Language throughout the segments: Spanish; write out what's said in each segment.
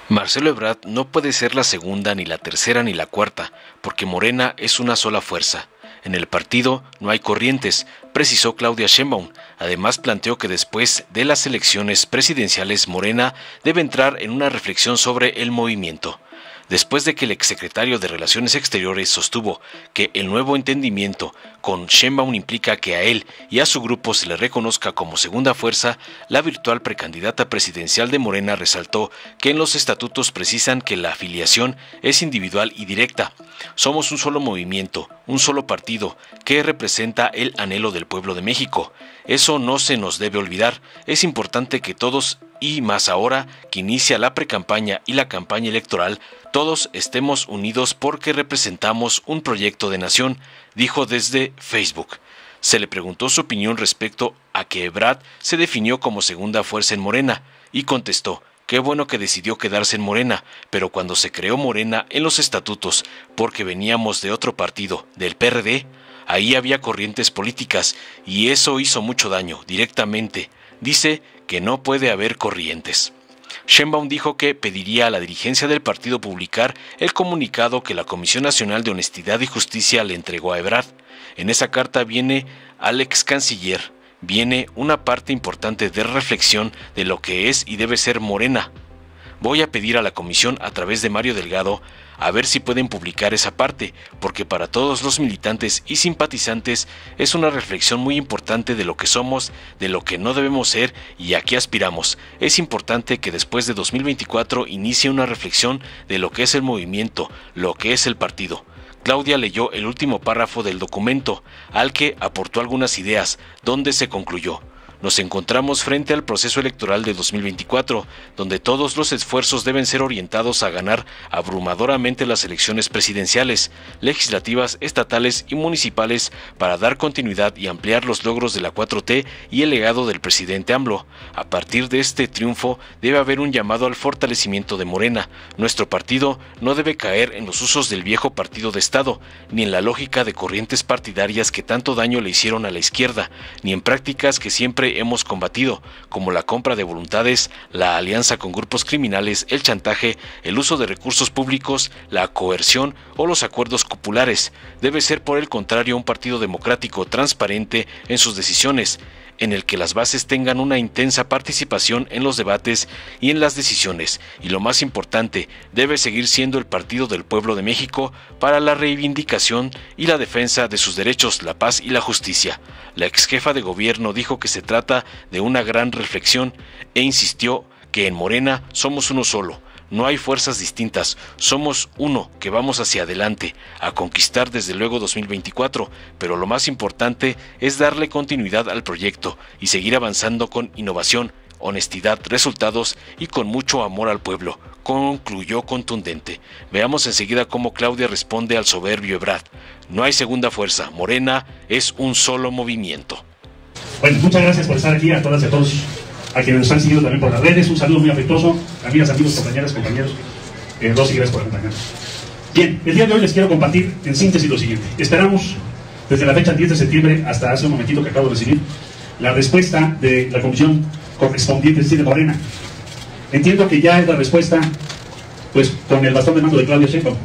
Marcelo Ebrard no puede ser la segunda, ni la tercera, ni la cuarta, porque Morena es una sola fuerza. En el partido no hay corrientes, precisó Claudia Sheinbaum. Además planteó que después de las elecciones presidenciales Morena debe entrar en una reflexión sobre el movimiento. Después de que el exsecretario de Relaciones Exteriores sostuvo que el nuevo entendimiento con Sheinbaum implica que a él y a su grupo se le reconozca como segunda fuerza, la virtual precandidata presidencial de Morena resaltó que en los estatutos precisan que la afiliación es individual y directa. Somos un solo movimiento, un solo partido, que representa el anhelo del pueblo de México. Eso no se nos debe olvidar. Es importante que todos, y más ahora que inicia la precampaña y la campaña electoral, todos estemos unidos porque representamos un proyecto de nación, dijo desde Facebook. Se le preguntó su opinión respecto a que Ebrard se definió como segunda fuerza en Morena, y contestó: qué bueno que decidió quedarse en Morena, pero cuando se creó Morena en los estatutos, porque veníamos de otro partido, del PRD, ahí había corrientes políticas, y eso hizo mucho daño, directamente. Dice que no puede haber corrientes. Sheinbaum dijo que pediría a la dirigencia del partido publicar el comunicado que la Comisión Nacional de Honestidad y Justicia le entregó a Ebrard. En esa carta viene al ex canciller, viene una parte importante de reflexión de lo que es y debe ser Morena. Voy a pedir a la comisión a través de Mario Delgado a ver si pueden publicar esa parte, porque para todos los militantes y simpatizantes es una reflexión muy importante de lo que somos, de lo que no debemos ser y a qué aspiramos. Es importante que después de 2024 inicie una reflexión de lo que es el movimiento, lo que es el partido. Claudia leyó el último párrafo del documento, al que aportó algunas ideas, donde se concluyó: nos encontramos frente al proceso electoral de 2024, donde todos los esfuerzos deben ser orientados a ganar abrumadoramente las elecciones presidenciales, legislativas, estatales y municipales para dar continuidad y ampliar los logros de la 4T y el legado del presidente AMLO. A partir de este triunfo debe haber un llamado al fortalecimiento de Morena. Nuestro partido no debe caer en los usos del viejo partido de Estado, ni en la lógica de corrientes partidarias que tanto daño le hicieron a la izquierda, ni en prácticas que siempre hemos combatido, como la compra de voluntades, la alianza con grupos criminales, el chantaje, el uso de recursos públicos, la coerción o los acuerdos cupulares. Debe ser, por el contrario, un partido democrático, transparente en sus decisiones, en el que las bases tengan una intensa participación en los debates y en las decisiones, y lo más importante, debe seguir siendo el partido del pueblo de México para la reivindicación y la defensa de sus derechos, la paz y la justicia. La ex jefa de gobierno dijo que se trata de una gran reflexión e insistió que en Morena somos uno solo. No hay fuerzas distintas, somos uno que vamos hacia adelante, a conquistar desde luego 2024, pero lo más importante es darle continuidad al proyecto y seguir avanzando con innovación, honestidad, resultados y con mucho amor al pueblo, concluyó contundente. Veamos enseguida cómo Claudia responde al soberbio Ebrard. No hay segunda fuerza, Morena es un solo movimiento. Bueno, muchas gracias por estar aquí, a todas y a todos, a quienes nos han seguido también por las redes. Un saludo muy afectuoso, amigas, amigos, compañeras, compañeros. Rosy, gracias por acompañarnos. Bien, el día de hoy les quiero compartir en síntesis lo siguiente. Esperamos, desde la fecha 10 de septiembre hasta hace un momentito que acabo de recibir, la respuesta de la comisión correspondiente, es decir, de Morena. Entiendo que ya es la respuesta, pues, con el bastón de mando de Claudia Sheinbaum.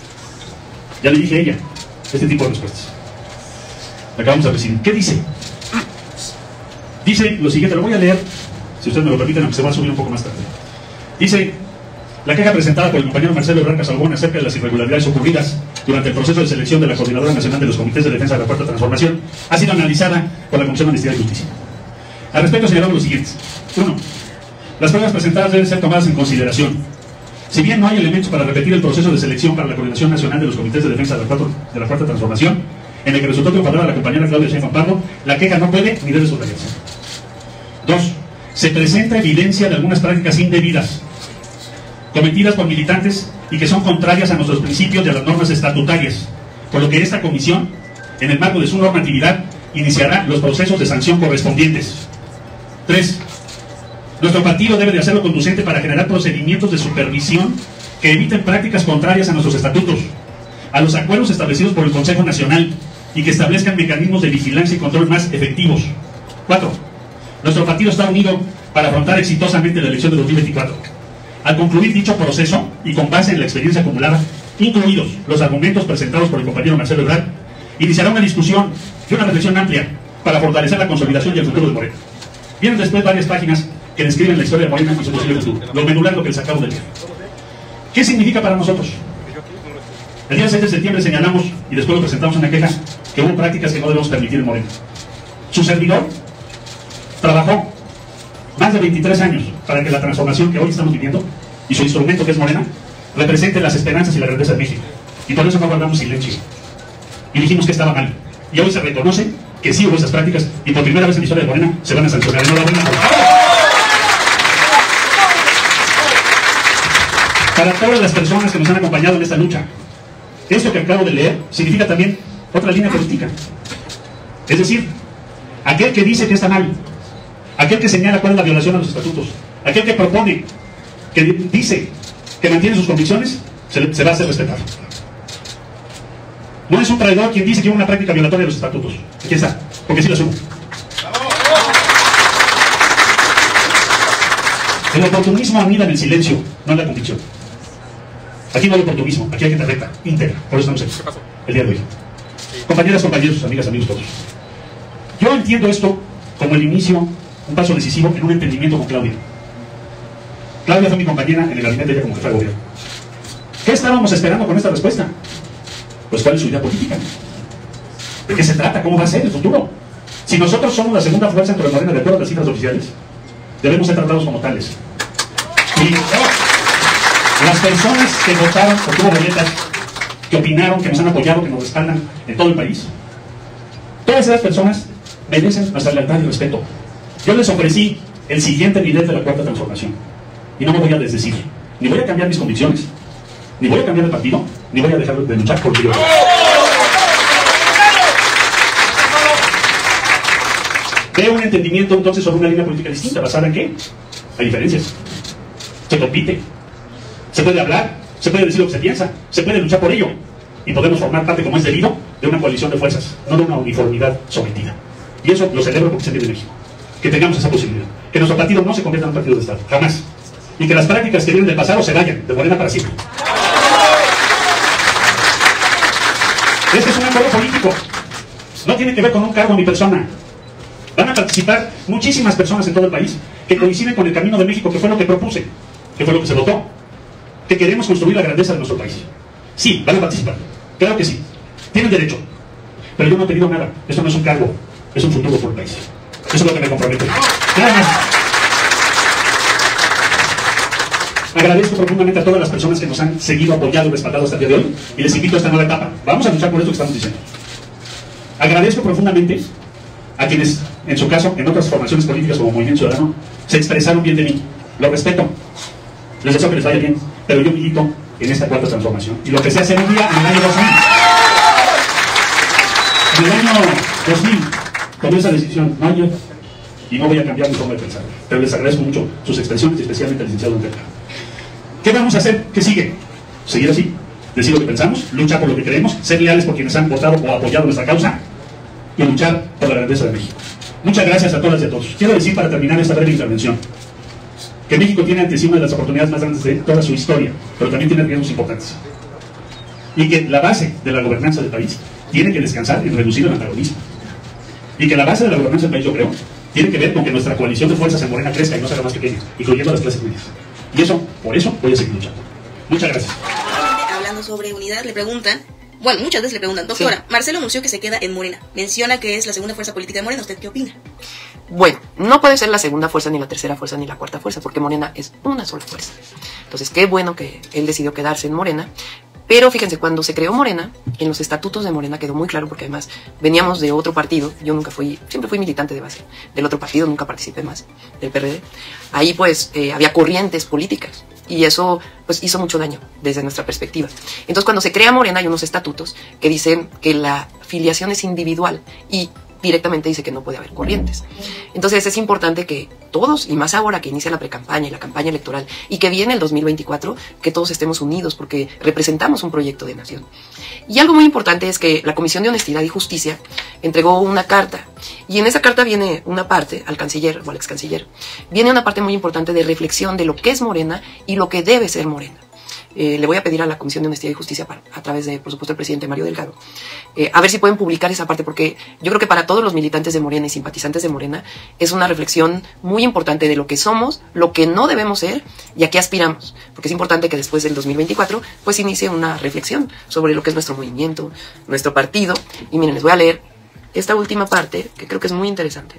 Ya le dije a ella este tipo de respuestas. La acabamos de recibir. ¿Qué dice? Dice lo siguiente, lo voy a leer, si ustedes me lo permiten, aunque se va a subir un poco más tarde. Dice: la queja presentada por el compañero Marcelo Ebrard Casalbón acerca de las irregularidades ocurridas durante el proceso de selección de la Coordinadora Nacional de los Comités de Defensa de la Cuarta Transformación ha sido analizada por la Comisión de Honestidad y Justicia. Al respecto señalamos lo siguiente. 1. Las pruebas presentadas deben ser tomadas en consideración. Si bien no hay elementos para repetir el proceso de selección para la Coordinación Nacional de los Comités de Defensa de la Cuarta Transformación, en el que resultó triunfadora la compañera Claudia Sheinbaum Pardo, la queja no puede ni debe subrayarse. 2. Se presenta evidencia de algunas prácticas indebidas cometidas por militantes y que son contrarias a nuestros principios y a las normas estatutarias, por lo que esta comisión, en el marco de su normatividad, iniciará los procesos de sanción correspondientes. 3. Nuestro partido debe de hacerlo conducente para generar procedimientos de supervisión que eviten prácticas contrarias a nuestros estatutos, a los acuerdos establecidos por el Consejo Nacional y que establezcan mecanismos de vigilancia y control más efectivos. 4. Nuestro partido está unido para afrontar exitosamente la elección de 2024. Al concluir dicho proceso y con base en la experiencia acumulada, incluidos los argumentos presentados por el compañero Marcelo Ebrard, iniciará una discusión y una reflexión amplia para fortalecer la consolidación y el futuro de Morena. Vienen después varias páginas que describen la historia de Morena y su posible futuro, lo medular lo que les acabo de leer. ¿Qué significa para nosotros? El día 6 de septiembre señalamos, y después lo presentamos una queja, que hubo prácticas que no debemos permitir en Morena. Su servidor trabajó más de 23 años para que la transformación que hoy estamos viviendo, y su instrumento que es Morena, represente las esperanzas y la grandeza de México. Y por eso no guardamos silencio. Y dijimos que estaba mal. Y hoy se reconoce que sí hubo esas prácticas, y por primera vez en la historia de Morena se van a sancionar. Enhorabuena, por favor. Para todas las personas que nos han acompañado en esta lucha, esto que acabo de leer significa también otra línea política. Es decir, aquel que dice que está mal, aquel que señala cuál es la violación a los estatutos, aquel que propone, que dice que mantiene sus convicciones, se va a hacer respetar. No es un traidor quien dice que hubo una práctica violatoria de los estatutos. Aquí está, porque sí lo asumo. El oportunismo anida en el silencio, no en la convicción. Aquí no hay oportunismo, aquí hay gente recta, íntegra. Por eso estamos aquí, el día de hoy. Compañeras, compañeros, amigas, amigos todos. Yo entiendo esto como el inicio, un paso decisivo en un entendimiento con Claudia. Claudia fue mi compañera en el gabinete, ella como jefa de gobierno. ¿Qué estábamos esperando con esta respuesta? Pues cuál es su idea política. ¿De qué se trata? ¿Cómo va a ser el futuro? Si nosotros somos la segunda fuerza dentro de Morena de acuerdo a las cifras oficiales, debemos ser tratados como tales. Y las personas que votaron por tuvo boletas, que opinaron, que nos han apoyado, que nos respaldan en todo el país, todas esas personas merecen nuestra lealtad y respeto. Yo les ofrecí el siguiente nivel de la cuarta transformación y no me voy a desdecir, ni voy a cambiar mis convicciones, ni voy a cambiar de partido, ni voy a dejar de luchar por Dios. Veo un entendimiento entonces sobre una línea política distinta, ¿basada en qué? Hay diferencias. Se compite, se puede hablar, se puede decir lo que se piensa, se puede luchar por ello, y podemos formar parte, como es debido, de una coalición de fuerzas, no de una uniformidad sometida. Y eso lo celebro porque se viene de México, que tengamos esa posibilidad, que nuestro partido no se convierta en un partido de Estado, jamás, y que las prácticas que vienen del pasado se vayan de Morena para siempre. Este es un acuerdo político, no tiene que ver con un cargo ni persona. Van a participar muchísimas personas en todo el país que coinciden con el camino de México, que fue lo que propuse, que fue lo que se votó, que queremos construir la grandeza de nuestro país. Sí, van a participar, claro que sí, tienen derecho, pero yo no he pedido nada. Esto no es un cargo, es un futuro por el país. Eso es lo que me compromete. Nada más. Agradezco profundamente a todas las personas que nos han seguido, apoyado y respaldado hasta el día de hoy, y les invito a esta nueva etapa. Vamos a luchar por esto que estamos diciendo. Agradezco profundamente a quienes, en su caso, en otras formaciones políticas como Movimiento Ciudadano, se expresaron bien de mí. Lo respeto, les deseo que les vaya bien, pero yo milito en esta cuarta transformación. Y lo que se hace un día en el año 2000. En el año 2000 tomé esa decisión, no ayer, y no voy a cambiar mi forma de pensar. Pero les agradezco mucho sus expresiones, y especialmente al licenciado Onteca. ¿Qué vamos a hacer? ¿Qué sigue? Seguir así, decir lo que pensamos, luchar por lo que queremos, ser leales por quienes han votado o apoyado nuestra causa, y luchar por la grandeza de México. Muchas gracias a todas y a todos. Quiero decir, para terminar esta breve intervención, que México tiene ante sí una de las oportunidades más grandes de toda su historia, pero también tiene riesgos importantes. Y que la base de la gobernanza del país tiene que descansar en reducir el antagonismo. Y que la base de la gobernanza del país, yo creo, tiene que ver con que nuestra coalición de fuerzas en Morena crezca y no se haga más pequeña, incluyendo a las clases medias. Y eso, por eso, voy a seguir luchando. Muchas gracias. Hablando sobre unidad, le preguntan, bueno, muchas veces le preguntan, doctora, sí. Marcelo anunció que se queda en Morena. Menciona que es la segunda fuerza política de Morena. ¿Usted qué opina? Bueno, no puede ser la segunda fuerza, ni la tercera fuerza, ni la cuarta fuerza, porque Morena es una sola fuerza. Entonces, qué bueno que él decidió quedarse en Morena. Pero fíjense, cuando se creó Morena, en los estatutos de Morena quedó muy claro, porque además veníamos de otro partido. Yo nunca fui, siempre fui militante de base del otro partido, nunca participé más del PRD. Ahí pues había corrientes políticas y eso pues hizo mucho daño desde nuestra perspectiva. Entonces cuando se crea Morena hay unos estatutos que dicen que la filiación es individual y directamente dice que no puede haber corrientes. Entonces es importante que todos, y más ahora que inicia la precampaña y la campaña electoral, y que viene el 2024, que todos estemos unidos porque representamos un proyecto de nación. Y algo muy importante es que la Comisión de Honestidad y Justicia entregó una carta, y en esa carta viene una parte, al canciller o al ex canciller, viene una parte muy importante de reflexión de lo que es Morena y lo que debe ser Morena. Le voy a pedir a la Comisión de Honestidad y Justicia, a través de, por supuesto, el presidente Mario Delgado, a ver si pueden publicar esa parte, porque yo creo que para todos los militantes de Morena y simpatizantes de Morena es una reflexión muy importante de lo que somos, lo que no debemos ser y a qué aspiramos, porque es importante que después del 2024 pues inicie una reflexión sobre lo que es nuestro movimiento, nuestro partido. Y miren, les voy a leer esta última parte que creo que es muy interesante.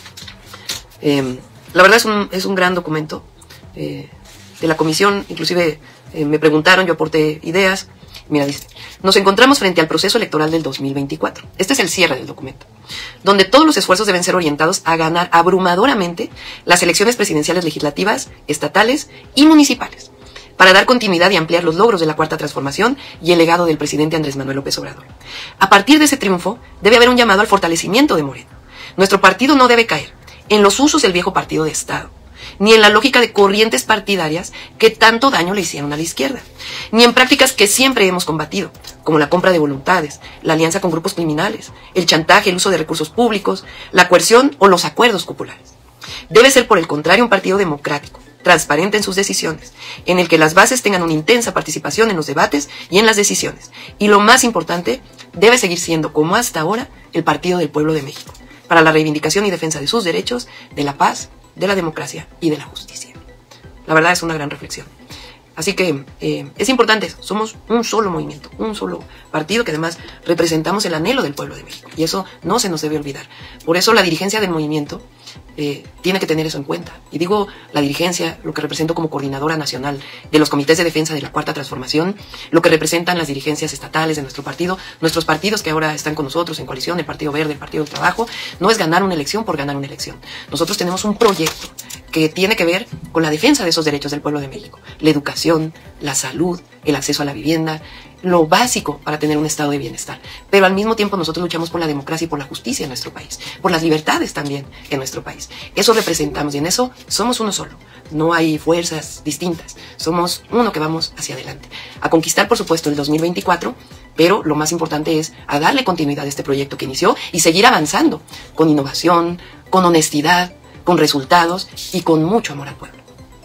La verdad es un gran documento de la comisión, inclusive me preguntaron, yo aporté ideas. Mira, dice, nos encontramos frente al proceso electoral del 2024. Este es el cierre del documento, donde todos los esfuerzos deben ser orientados a ganar abrumadoramente las elecciones presidenciales, legislativas, estatales y municipales, para dar continuidad y ampliar los logros de la Cuarta Transformación y el legado del presidente Andrés Manuel López Obrador. A partir de ese triunfo, debe haber un llamado al fortalecimiento de Morena. Nuestro partido no debe caer en los usos del viejo partido de Estado, ni en la lógica de corrientes partidarias que tanto daño le hicieron a la izquierda, ni en prácticas que siempre hemos combatido, como la compra de voluntades, la alianza con grupos criminales, el chantaje, el uso de recursos públicos, la coerción o los acuerdos populares. Debe ser, por el contrario, un partido democrático, transparente en sus decisiones, en el que las bases tengan una intensa participación en los debates y en las decisiones. Y lo más importante, debe seguir siendo, como hasta ahora, el Partido del Pueblo de México, para la reivindicación y defensa de sus derechos, de la paz, de la democracia y de la justicia. La verdad es una gran reflexión. Así que es importante, somos un solo movimiento, un solo partido que además representamos el anhelo del pueblo de México, y eso no se nos debe olvidar. Por eso la dirigencia del movimiento tiene que tener eso en cuenta. Y digo la dirigencia, lo que represento como coordinadora nacional de los comités de defensa de la Cuarta Transformación, lo que representan las dirigencias estatales de nuestro partido, nuestros partidos que ahora están con nosotros en coalición, el Partido Verde, el Partido del Trabajo, no es ganar una elección por ganar una elección. Nosotros tenemos un proyecto que tiene que ver con la defensa de esos derechos del pueblo de México, la educación, la salud, el acceso a la vivienda, lo básico para tener un estado de bienestar. Pero al mismo tiempo nosotros luchamos por la democracia y por la justicia en nuestro país, por las libertades también en nuestro país. Eso representamos y en eso somos uno solo. No hay fuerzas distintas, somos uno que vamos hacia adelante. A conquistar, por supuesto, el 2024, pero lo más importante es a darle continuidad a este proyecto que inició y seguir avanzando con innovación, con honestidad, con resultados y con mucho amor al pueblo.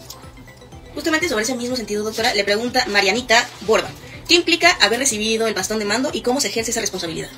Justamente sobre ese mismo sentido, doctora, le pregunta Marianita Borba, ¿qué implica haber recibido el bastón de mando y cómo se ejerce esa responsabilidad?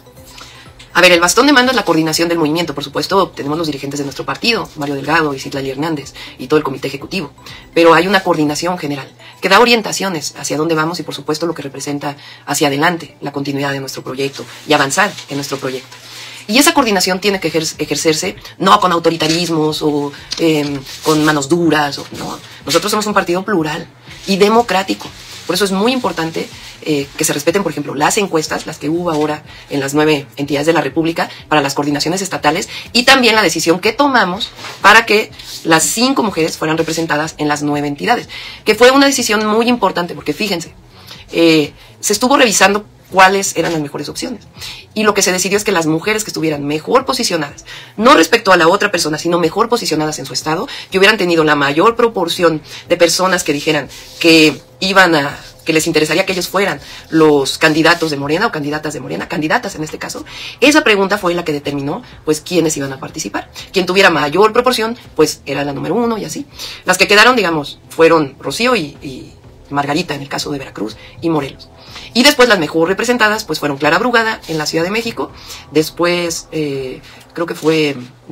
A ver, el bastón de mando es la coordinación del movimiento. Por supuesto, tenemos los dirigentes de nuestro partido, Mario Delgado y Citlali Hernández, y todo el comité ejecutivo. Pero hay una coordinación general que da orientaciones hacia dónde vamos y, por supuesto, lo que representa hacia adelante la continuidad de nuestro proyecto y avanzar en nuestro proyecto. Y esa coordinación tiene que ejercerse no con autoritarismos o con manos duras. No. Nosotros somos un partido plural y democrático. Por eso es muy importante que se respeten, por ejemplo, las encuestas, las que hubo ahora en las 9 entidades de la República para las coordinaciones estatales, y también la decisión que tomamos para que las 5 mujeres fueran representadas en las 9 entidades, que fue una decisión muy importante porque fíjense, se estuvo revisando cuáles eran las mejores opciones. Y lo que se decidió es que las mujeres que estuvieran mejor posicionadas, no respecto a la otra persona, sino mejor posicionadas en su estado, que hubieran tenido la mayor proporción de personas que dijeran que que les interesaría que ellos fueran los candidatos de Morena o candidatas de Morena, candidatas en este caso. Esa pregunta fue la que determinó pues quiénes iban a participar. Quien tuviera mayor proporción pues era la número 1 y así. Las que quedaron, digamos, fueron Rocío y Margarita en el caso de Veracruz y Morelos. Y después las mejor representadas pues fueron Clara Brugada en la Ciudad de México, después creo que fue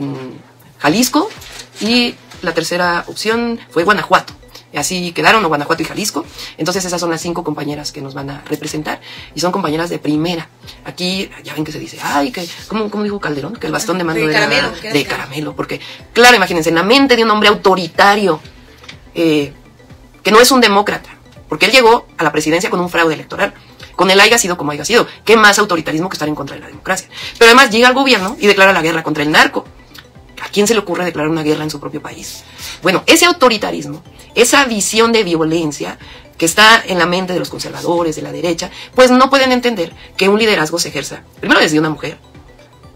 Jalisco, y la tercera opción fue Guanajuato. Así quedaron, Guanajuato y Jalisco. Entonces esas son las 5 compañeras que nos van a representar y son compañeras de primera. Aquí ya ven que se dice, ay, que ¿cómo dijo Calderón? Que el bastón de mando era de caramelo, porque claro, imagínense, en la mente de un hombre autoritario que no es un demócrata, porque él llegó a la presidencia con un fraude electoral, con el haya sido como haya sido. ¿Qué más autoritarismo que estar en contra de la democracia? Pero además llega al gobierno y declara la guerra contra el narco. ¿A quién se le ocurre declarar una guerra en su propio país? Bueno, ese autoritarismo, esa visión de violencia que está en la mente de los conservadores, de la derecha, pues no pueden entender que un liderazgo se ejerza, primero desde una mujer,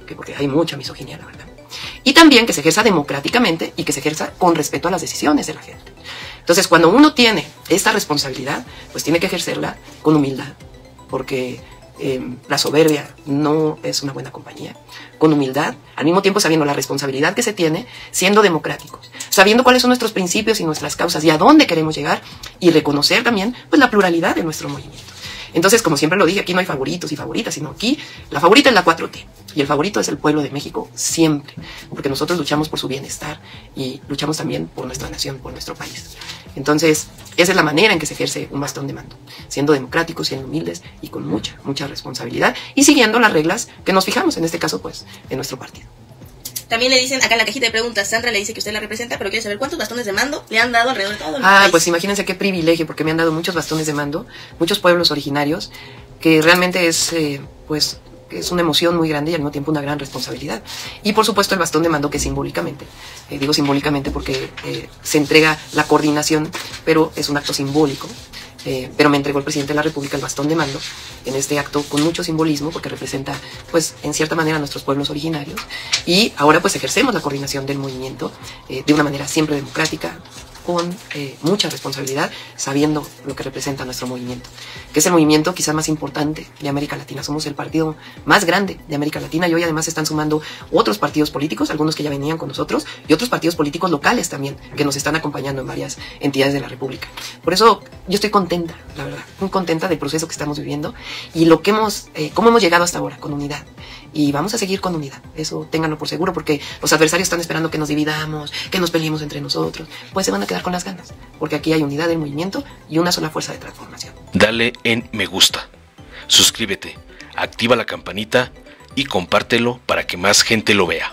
porque hay mucha misoginia, la verdad. Y también que se ejerza democráticamente y que se ejerza con respeto a las decisiones de la gente. Entonces, cuando uno tiene esta responsabilidad, pues tiene que ejercerla con humildad, porque la soberbia no es una buena compañía. Con humildad, al mismo tiempo sabiendo la responsabilidad que se tiene, siendo democráticos, sabiendo cuáles son nuestros principios y nuestras causas y a dónde queremos llegar, y reconocer también pues la pluralidad de nuestro movimiento. Entonces, como siempre lo dije, aquí no hay favoritos y favoritas, sino aquí la favorita es la 4T y el favorito es el pueblo de México siempre, porque nosotros luchamos por su bienestar y luchamos también por nuestra nación, por nuestro país. Entonces, esa es la manera en que se ejerce un bastón de mando, siendo democráticos, siendo humildes y con mucha responsabilidad y siguiendo las reglas que nos fijamos, en este caso, pues, en nuestro partido. También le dicen, acá en la cajita de preguntas, Sandra le dice que usted la representa, pero quiere saber cuántos bastones de mando le han dado alrededor de todo el país. Pues imagínense qué privilegio, porque me han dado muchos bastones de mando, muchos pueblos originarios, que realmente es, pues, es una emoción muy grande y al mismo tiempo una gran responsabilidad. Y por supuesto el bastón de mando que simbólicamente, digo simbólicamente porque se entrega la coordinación, pero es un acto simbólico. Pero me entregó el presidente de la República el bastón de mando en este acto con mucho simbolismo porque representa pues en cierta manera a nuestros pueblos originarios y ahora pues ejercemos la coordinación del movimiento de una manera siempre democrática, con mucha responsabilidad, sabiendo lo que representa nuestro movimiento, que es el movimiento quizá más importante de América Latina. Somos el partido más grande de América Latina y hoy además se están sumando otros partidos políticos, algunos que ya venían con nosotros y otros partidos políticos locales también que nos están acompañando en varias entidades de la República. Por eso yo estoy contenta, la verdad, muy contenta del proceso que estamos viviendo y lo que cómo hemos llegado hasta ahora, con unidad. Y vamos a seguir con unidad, eso ténganlo por seguro, porque los adversarios están esperando que nos dividamos, que nos peleemos entre nosotros, pues se van a quedar con las ganas, porque aquí hay unidad del movimiento y una sola fuerza de transformación. Dale en me gusta, suscríbete, activa la campanita y compártelo para que más gente lo vea.